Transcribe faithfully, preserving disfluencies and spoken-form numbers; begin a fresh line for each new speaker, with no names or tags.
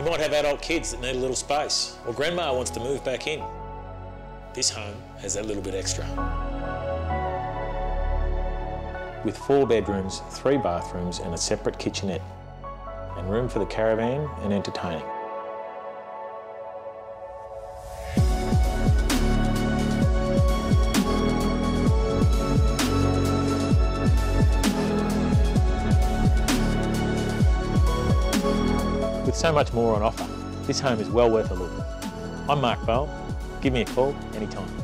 You might have adult kids that need a little space, or grandma wants to move back in. This home has that little bit extra. With four bedrooms, three bathrooms and a separate kitchenette, and room for the caravan and entertaining. With so much more on offer, this home is well worth a look. I'm Mark Bell. Give me a call anytime.